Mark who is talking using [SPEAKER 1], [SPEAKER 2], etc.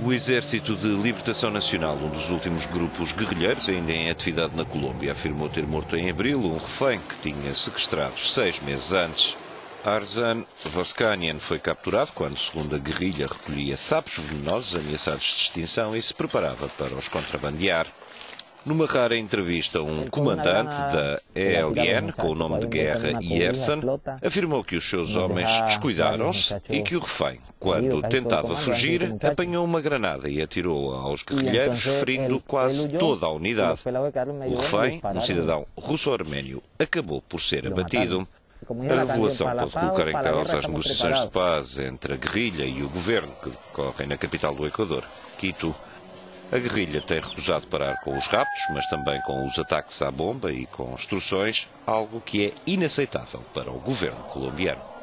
[SPEAKER 1] O Exército de Libertação Nacional, um dos últimos grupos guerrilheiros ainda em atividade na Colômbia, afirmou ter morto em abril um refém que tinha sequestrado 6 meses antes. Arzan Voskanian foi capturado quando, segundo a guerrilha, recolhia sapos venenosos ameaçados de extinção e se preparava para os contrabandear. Numa rara entrevista, um comandante da ELN, com o nome de guerra Yersan, afirmou que os seus homens descuidaram-se e que o refém, quando tentava fugir, apanhou uma granada e atirou-a aos guerrilheiros, ferindo quase toda a unidade. O refém, um cidadão russo-arménio, acabou por ser abatido. A revelação pode colocar em causa as negociações de paz entre a guerrilha e o governo que decorrem na capital do Equador, Quito. A guerrilha tem recusado parar com os raptos, mas também com os ataques à bomba e com instruções, algo que é inaceitável para o governo colombiano.